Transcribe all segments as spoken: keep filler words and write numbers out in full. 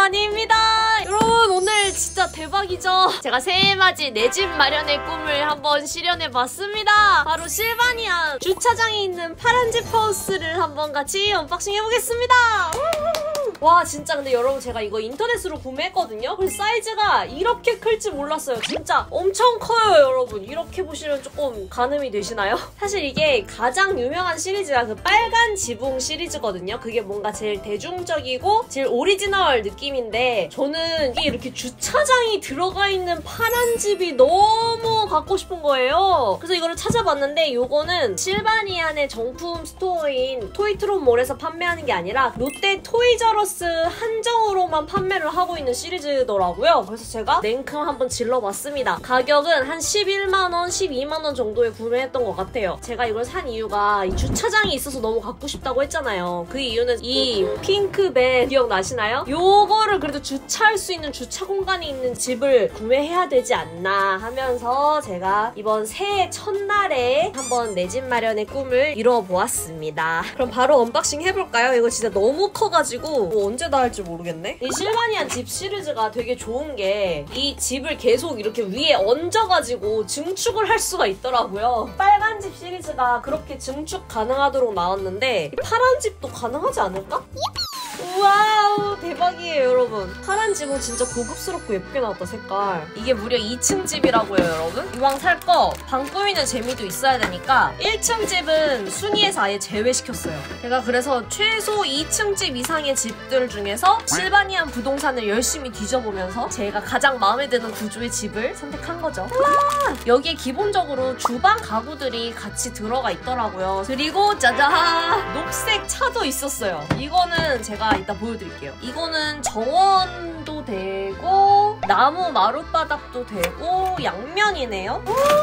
실바니입니다. 여러분 오늘 진짜 대박이죠? 제가 새해맞이 내 집 마련의 꿈을 한번 실현해봤습니다. 바로 실바니아 주차장에 있는 파란 집 하우스를 한번 같이 언박싱 해보겠습니다. 와 진짜 근데 여러분 제가 이거 인터넷으로 구매했거든요? 그래서 사이즈가 이렇게 클지 몰랐어요. 진짜 엄청 커요 여러분. 이렇게 보시면 조금 가늠이 되시나요? 사실 이게 가장 유명한 시리즈가 그 빨간 지붕 시리즈거든요. 그게 뭔가 제일 대중적이고 제일 오리지널 느낌인데 저는 이게 이렇게 주차장이 들어가 있는 파란 집이 너무 갖고 싶은 거예요. 그래서 이거를 찾아봤는데 이거는 실바니안의 정품 스토어인 토이트롯몰에서 판매하는 게 아니라 롯데 토이저러스 한정으로만 판매를 하고 있는 시리즈더라고요. 그래서 제가 냉큼 한번 질러봤습니다. 가격은 한 십일만 원, 십이만 원 정도에 구매했던 것 같아요. 제가 이걸 산 이유가 이 주차장이 있어서 너무 갖고 싶다고 했잖아요. 그 이유는 이 핑크밴 기억나시나요? 요거를 그래도 주차할 수 있는 주차 공간이 있는 집을 구매해야 되지 않나 하면서 제가 이번 새해 첫날에 한번 내 집 마련의 꿈을 이뤄보았습니다. 그럼 바로 언박싱 해볼까요? 이거 진짜 너무 커가지고 뭐 언제 다 할지 모르겠네. 이 실바니안 집 시리즈가 되게 좋은 게 이 집을 계속 이렇게 위에 얹어가지고 증축을 할 수가 있더라고요. 빨간 집 시리즈가 그렇게 증축 가능하도록 나왔는데 이 파란 집도 가능하지 않을까? 와우 대박이에요 여러분. 파란 집은 진짜 고급스럽고 예쁘게 나왔다 색깔. 이게 무려 이 층 집이라고요 여러분. 이왕 살 거 방 꾸미는 재미도 있어야 되니까 일 층 집은 순위에서 아예 제외시켰어요. 제가 그래서 최소 이 층 집 이상의 집들 중에서 실바니안 부동산을 열심히 뒤져보면서 제가 가장 마음에 드는 구조의 집을 선택한 거죠. 와! 여기에 기본적으로 주방 가구들이 같이 들어가 있더라고요. 그리고 짜잔! 녹색 차도 있었어요. 이거는 제가 이따 보여드릴게요. 이거는 정원도 되고 나무 마룻바닥도 되고 양면이네요.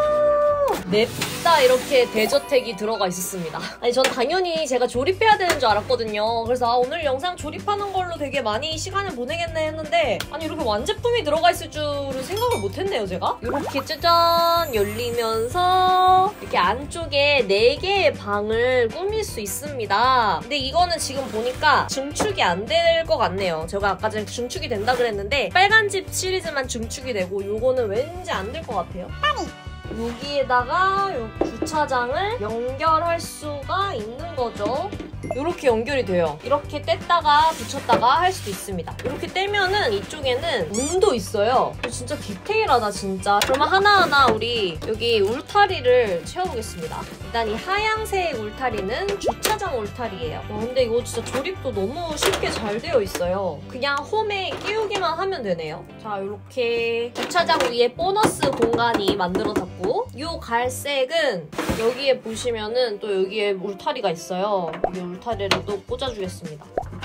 냅다 이렇게 대저택이 들어가 있었습니다. 아니 전 당연히 제가 조립해야 되는 줄 알았거든요. 그래서 아, 오늘 영상 조립하는 걸로 되게 많이 시간을 보내겠네 했는데 아니 이렇게 완제품이 들어가 있을 줄은 생각을 못했네요 제가. 이렇게 짜잔 열리면서 이렇게 안쪽에 네 개의 방을 꾸밀 수 있습니다. 근데 이거는 지금 보니까 증축이 안 될 것 같네요. 제가 아까 전에 증축이 된다 그랬는데 빨간 집 시리즈만 증축이 되고 요거는 왠지 안 될 것 같아요. 여기에다가 요 주차장을 연결할 수가 있는 거죠. 이렇게 연결이 돼요. 이렇게 뗐다가 붙였다가 할 수도 있습니다. 이렇게 떼면은 이쪽에는 문도 있어요. 진짜 디테일하다 진짜. 그러면 하나하나 우리 여기 울타리를 채워보겠습니다. 일단 이 하얀색 울타리는 주차장 울타리예요. 와, 근데 이거 진짜 조립도 너무 쉽게 잘 되어 있어요. 그냥 홈에 끼우기만 하면 되네요. 자 이렇게 주차장 위에 보너스 공간이 만들어졌고 이 갈색은 여기에 보시면은 또 여기에 울타리가 있어요. 이 울타리를 또 꽂아주겠습니다.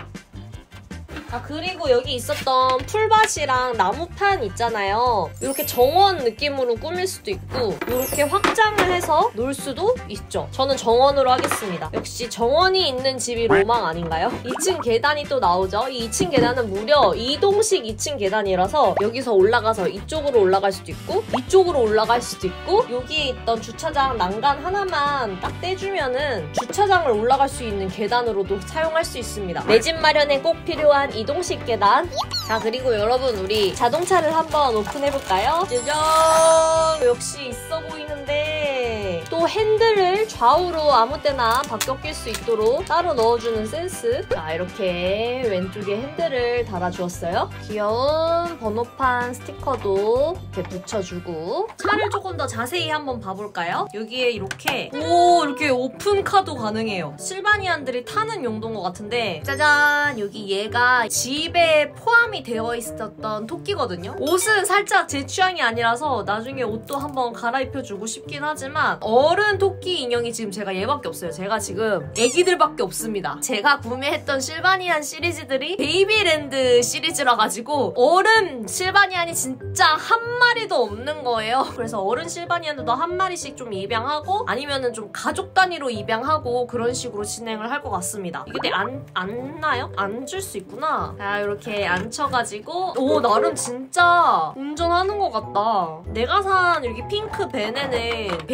아 그리고 여기 있었던 풀밭이랑 나무판 있잖아요. 이렇게 정원 느낌으로 꾸밀 수도 있고 이렇게 확장을 해서 놓을 수도 있죠. 저는 정원으로 하겠습니다. 역시 정원이 있는 집이 로망 아닌가요? 이 층 계단이 또 나오죠. 이 이 층 계단은 무려 이동식 이 층 계단이라서 여기서 올라가서 이쪽으로 올라갈 수도 있고 이쪽으로 올라갈 수도 있고 여기에 있던 주차장 난간 하나만 딱 떼주면은 주차장을 올라갈 수 있는 계단으로도 사용할 수 있습니다. 내 집 마련에 꼭 필요한 이동식 계단. 자 그리고 여러분 우리 자동차를 한번 오픈해볼까요? 짜잔! 역시 있어 보이는데 또 핸들을 좌우로 아무 때나 바뀌어 낄 수 있도록 따로 넣어주는 센스. 자 이렇게 왼쪽에 핸들을 달아주었어요. 귀여운 번호판 스티커도 이렇게 붙여주고 차를 조금 더 자세히 한번 봐볼까요? 여기에 이렇게 오 이렇게 오픈카도 가능해요. 실바니안들이 타는 용도인 것 같은데 짜잔! 여기 얘가 집에 포함이 되어 있었던 토끼거든요. 옷은 살짝 제 취향이 아니라서 나중에 옷도 한번 갈아입혀주고 싶긴 하지만 어른 토끼 인형이 지금 제가 얘밖에 없어요. 제가 지금 애기들밖에 없습니다. 제가 구매했던 실바니안 시리즈들이 베이비랜드 시리즈라 가지고 어른 실바니안이 진짜 한 마리도 없는 거예요. 그래서 어른 실바니안도 한 마리씩 좀 입양하고 아니면은 좀 가족 단위로 입양하고 그런 식으로 진행을 할 것 같습니다. 이게 안, 앉나요? 앉을 수 있구나. 자 이렇게 앉혀가지고 오 나름 진짜 운전하는 것 같다. 내가 산 여기 핑크 밴에는 베이비시트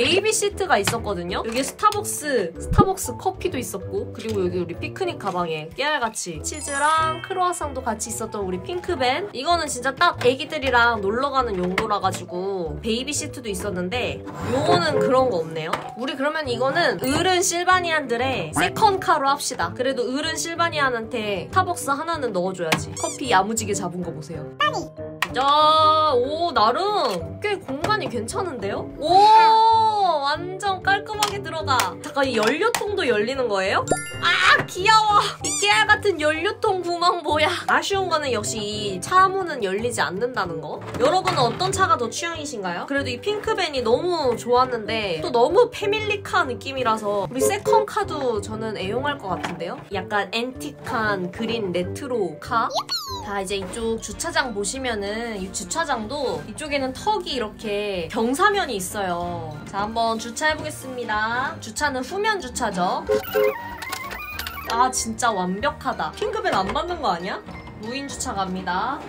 시트가 있었거든요. 여기 스타벅스 스타벅스 커피도 있었고, 그리고 여기 우리 피크닉 가방에 깨알같이 치즈랑 크로아상도 같이 있었던 우리 핑크밴. 이거는 진짜 딱 애기들이랑 놀러가는 용도라 가지고 베이비 시트도 있었는데, 요거는 그런 거 없네요. 우리 그러면 이거는 어른 실바니안들의 세컨카로 합시다. 그래도 어른 실바니안한테 스타벅스 하나는 넣어줘야지. 커피 야무지게 잡은 거 보세요. 자, 오, 나름 꽤 공간이 괜찮은데요? 오, 완전 깔끔하게 들어가. 잠깐, 이 연료통도 열리는 거예요? 아, 귀여워. 이 깨알 같은 연료통 구멍 뭐야. 아쉬운 거는 역시 이 차 문은 열리지 않는다는 거. 여러분은 어떤 차가 더 취향이신가요? 그래도 이 핑크밴이 너무 좋았는데 또 너무 패밀리카 느낌이라서 우리 세컨카도 저는 애용할 것 같은데요? 약간 앤틱한 그린 레트로 카. 자, 이제 이쪽 주차장 보시면은 이 주차장도 이쪽에는 턱이 이렇게 경사면이 있어요. 자, 한번 주차해보겠습니다. 주차는 후면 주차죠. 아, 진짜 완벽하다. 핑크밴 안 받는 거 아니야? 무인 주차 갑니다.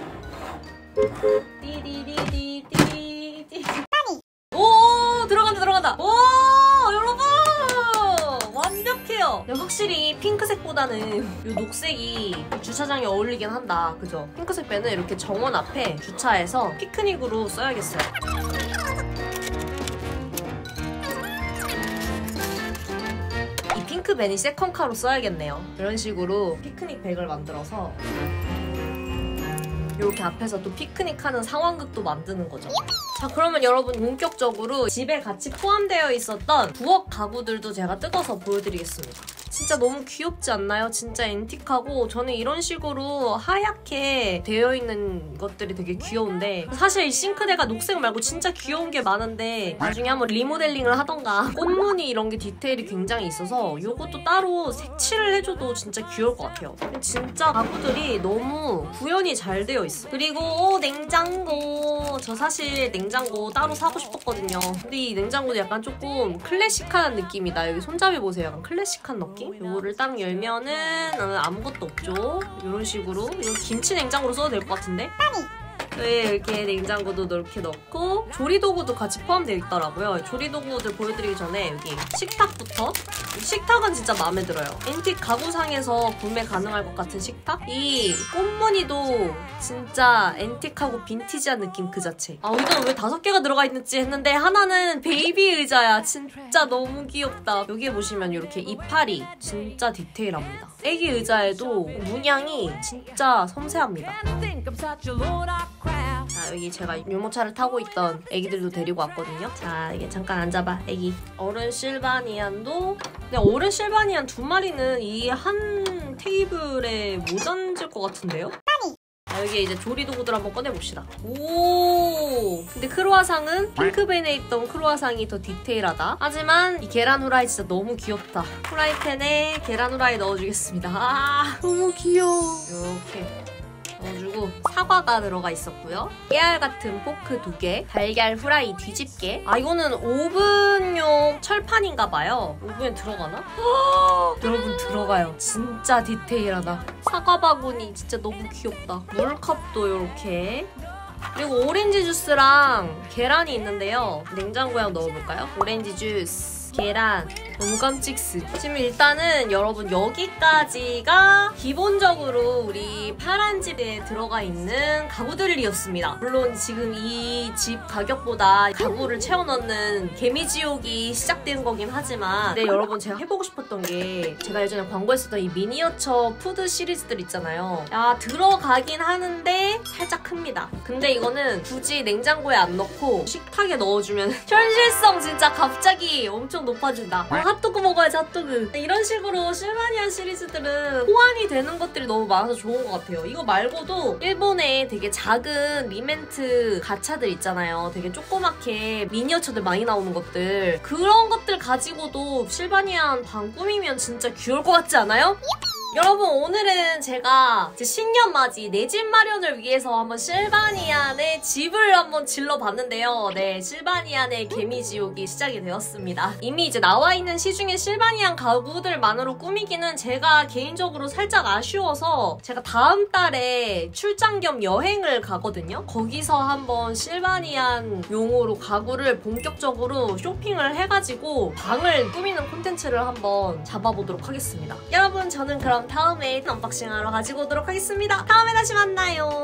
띠리리리띠리띠. 오, 들어간다 들어간다. 오, 여러분 완벽해요. 확실히 핑크색보다는 이 녹색이 주차장에 어울리긴 한다. 그죠? 핑크색 밴은 이렇게 정원 앞에 주차해서 피크닉으로 써야겠어요. 이 핑크밴이 세컨카로 써야겠네요. 이런 식으로 피크닉 백을 만들어서 이렇게 앞에서 또 피크닉하는 상황극도 만드는 거죠. 자, 그러면 여러분 본격적으로 집에 같이 포함되어 있었던 부엌 가구들도 제가 뜯어서 보여드리겠습니다. 진짜 너무 귀엽지 않나요? 진짜 앤틱하고 저는 이런 식으로 하얗게 되어 있는 것들이 되게 귀여운데, 사실 이 싱크대가 녹색 말고 진짜 귀여운 게 많은데 나중에 한번 리모델링을 하던가 꽃무늬 이런 게 디테일이 굉장히 있어서 이것도 따로 색칠을 해줘도 진짜 귀여울 것 같아요. 진짜 가구들이 너무 구현이 잘 되어 있어. 그리고 오, 냉장고. 저 사실 냉장고 따로 사고 싶었거든요. 근데 이 냉장고도 약간 조금 클래식한 느낌이다. 여기 손잡이 보세요. 약간 클래식한 느낌? 요거를 딱 열면은 아무것도 없죠. 이런 식으로. 이거 김치 냉장고로 써도 될 것 같은데? 네, 이렇게 냉장고도 이렇게 넣고 조리도구도 같이 포함되어 있더라고요. 조리도구들 보여드리기 전에 여기 식탁부터. 식탁은 진짜 마음에 들어요. 앤틱 가구상에서 구매 가능할 것 같은 식탁? 이 꽃무늬도 진짜 앤틱하고 빈티지한 느낌 그 자체. 아, 의자는 왜 다섯 개가 들어가 있는지 했는데 하나는 베이비 의자야. 진짜 너무 귀엽다. 여기에 보시면 이렇게 이파리 진짜 디테일합니다. 애기 의자에도 문양이 진짜 섬세합니다. 자, 여기 제가 유모차를 타고 있던 애기들도 데리고 왔거든요. 자, 이게 잠깐 앉아봐, 애기. 어른 실바니안도. 근데 어른 실바니안 두 마리는 이 한 테이블에 못 앉을 것 같은데요? 자, 여기 이제 조리도구들 한번 꺼내봅시다. 오, 근데 크로아상은 핑크밴에 있던 크로아상이 더 디테일하다. 하지만 이 계란 후라이 진짜 너무 귀엽다. 후라이팬에 계란 후라이 넣어주겠습니다. 아, 너무 귀여워. 이렇게 넣어주고 사과가 들어가 있었고요. 깨알 같은 포크 두 개, 달걀 후라이 뒤집개. 아, 이거는 오븐용 철판인가 봐요. 오븐에 들어가나? 여러분, 들어가요. 진짜 디테일하다. 사과 바구니 진짜 너무 귀엽다. 물컵도 이렇게. 그리고 오렌지 주스랑 계란이 있는데요. 냉장고에 넣어볼까요? 오렌지 주스, 계란, 너무 깜찍스. 지금 일단은 여러분 여기까지가 기본적으로 우리 파란 집에 들어가 있는 가구들이었습니다. 물론 지금 이 집 가격보다 가구를 채워넣는 개미지옥이 시작된 거긴 하지만, 근데 여러분 제가 해보고 싶었던 게, 제가 예전에 광고했었던 이 미니어처 푸드 시리즈들 있잖아요. 야, 들어가긴 하는데 살짝 큽니다. 근데 이거는 굳이 냉장고에 안 넣고 식탁에 넣어주면 현실성 진짜 갑자기 엄청 높아진다. 아, 핫도그 먹어야지, 핫도그. 이런 식으로 실바니안 시리즈들은 호환이 되는 것들이 너무 많아서 좋은 것 같아요. 이거 말고도 일본에 되게 작은 리멘트 가차들 있잖아요. 되게 조그맣게 미니어처들 많이 나오는 것들. 그런 것들 가지고도 실바니안 방 꾸미면 진짜 귀여울 것 같지 않아요? 여러분 오늘은 제가 제 신년맞이 내 집 마련을 위해서 한번 실바니안의 집을 한번 질러봤는데요. 네, 실바니안의 개미지옥이 시작이 되었습니다. 이미 이제 나와있는 시중에 실바니안 가구들만으로 꾸미기는 제가 개인적으로 살짝 아쉬워서 제가 다음 달에 출장 겸 여행을 가거든요. 거기서 한번 실바니안 용으로 가구를 본격적으로 쇼핑을 해가지고 방을 꾸미는 콘텐츠를 한번 잡아보도록 하겠습니다. 여러분 저는 그럼 다음에 언박싱하러 가지고 오도록 하겠습니다. 다음에 다시 만나요.